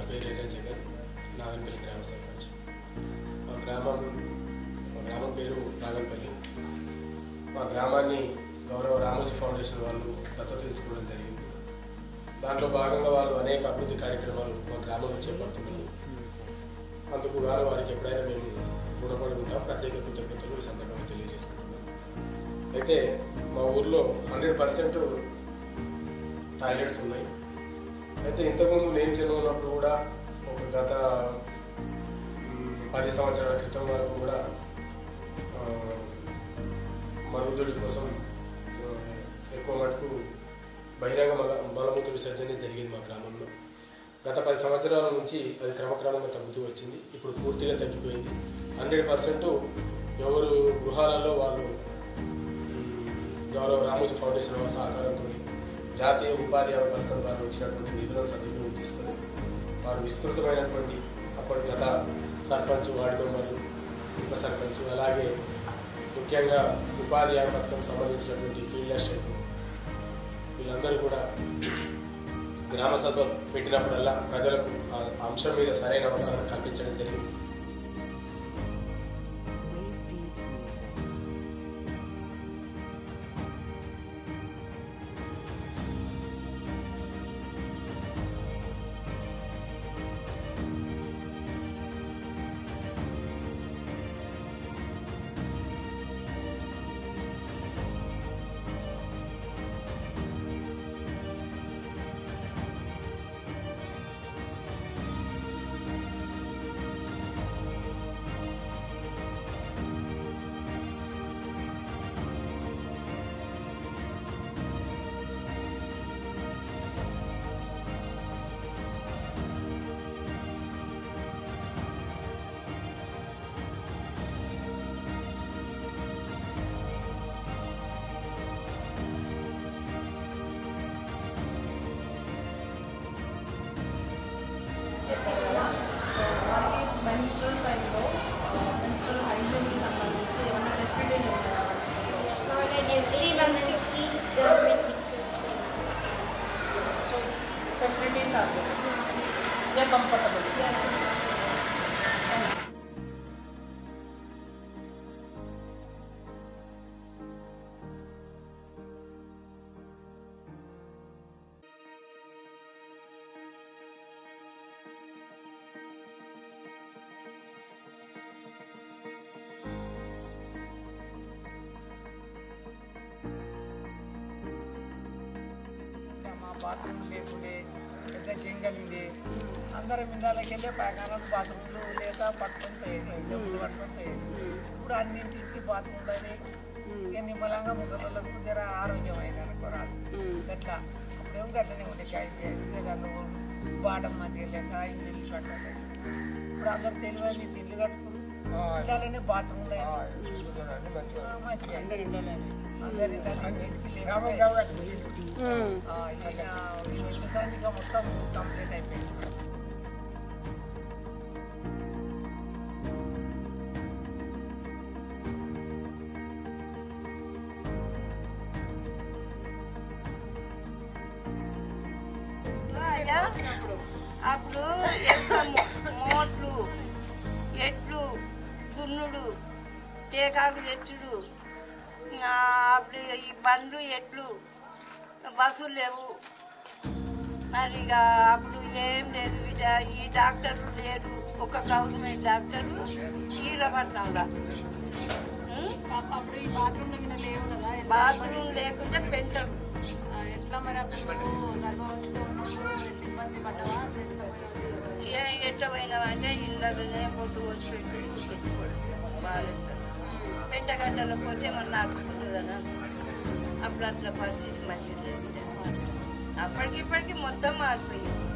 పేరు జగన్, నాగన్పల్లి గ్రామ సర్పంచ్. మా గ్రామం పేరు నాగన్పల్లి. మా గ్రామాన్ని గౌరవ రామోజీ ఫౌండేషన్ వాళ్ళు దత్తత తీసుకోవడం జరిగింది. దాంట్లో భాగంగా వాళ్ళు అనేక అభివృద్ధి కార్యక్రమాలు మా గ్రామంలో చేపడుతున్నారు. అందుకు గాను వారికి ఎప్పుడైనా మేము రుణపడి ఉంటాం. ప్రత్యేక కృతజ్ఞతలు ఈ సందర్భంగా తెలియజేసుకుంటున్నాం. అయితే మా ఊర్లో 100% టాయిలెట్స్ ఉన్నాయి. అయితే ఇంతకుముందు నేను చిన్నప్పుడు కూడా గత 10 సంవత్సరాల క్రితం వరకు కూడా మరుగుదొడి కోసం ఎక్కువ మటుకు బహిరంగ మలమూత్ర విసర్జన జరిగేది మా గ్రామంలో. గత 10 సంవత్సరాల నుంచి అది క్రమక్రమంగా తగ్గుతూ వచ్చింది. ఇప్పుడు పూర్తిగా తగ్గిపోయింది. 100% ఎవరు గృహాలలో వాళ్ళు గౌరవ రామోజీ ఫౌండేషన్ వాళ్ళ సహకారంతో జాతీయ ఉపాధి హామీ పథకం ద్వారా వచ్చినటువంటి నిధులను సద్వినియోగం తీసుకొని వారు విస్తృతమైనటువంటి అప్పటి గత సర్పంచ్, వార్డు మెంబర్లు, ఉప సర్పంచ్, అలాగే ముఖ్యంగా ఉపాధి హామీ పథకం సంబంధించినటువంటి ఫీల్డ్ అసిస్టెంట్ వీళ్ళందరూ కూడా గ్రామ సభ పెట్టినప్పుడల్లా ప్రజలకు ఆ అంశం మీద సరైన అవగాహన కల్పించడం జరిగింది. మెన్స్ట్రల్ టైంలో మెన్స్ట్రల్ హైజీన్కి సంబంధించి ఏమైనా ఫెసిలిటీస్ ఉన్నాయా? 3 monthsకి government fix. So facilities are they comfortable? Bathroom లేకుండే, పెద్ద జంగల్ ఉండే, అందరం ఇండాలకి వెళ్ళే ప్రకారం బాత్రూమ్లు లేక పట్టుకుంటాయి, జబ్బులు పట్టుకుంటాయి. ఇప్పుడు అన్నింటికి బాత్రూమ్లు అని ఇక నిమ్మలంగా ముసళ్ళకు జర ఆరోగ్యమైన అనుకోరాదు. గట్లా అప్పుడేమో గట్లనే ఉండే బాటలు మంచిగా లేక ఇల్లు కట్టాలి. ఇప్పుడు అందరు తెలియని ఇల్లు కట్టుకుని ఇళ్ళనే బాత్రూమ్లు మంచిగా అందరి వచ్చేసరికి మొత్తం కంప్లీట్ అయిపోయింది. అప్పుడు మోట్లు, ఎట్లు, దున్నుడు, టేకాకు తెచ్చుడు, అప్పుడు ఈ బండ్లు, ఎట్లు, బస్సులు లేవు. మరి ఇక అప్పుడు ఏం లేదు. ఈ డాక్టర్లు లేరు. ఒక గవర్నమెంట్ డాక్టర్లు ఈరపట్నంలో. అప్పుడు ఈ బాత్రూమ్ లేవు కదా? బాత్రూమ్ లేకుంటే పెంచరు. ఎట్లా మరి అప్పుడు గర్భవతితో ఇబ్బంది పడ్డావా? ఎట్లా పోయినామంటే ఇళ్ళనే పొట్టు వచ్చి పెట్టుకోవచ్చు. బాగా పెంటగడ్డలో పోతే మనం నడుచుకుంటుంది కదా. అప్పుడు అట్లా పరిస్థితి మంచిది లేదు. అప్పటికి ఇప్పటికి మొత్తం మారిపోయింది.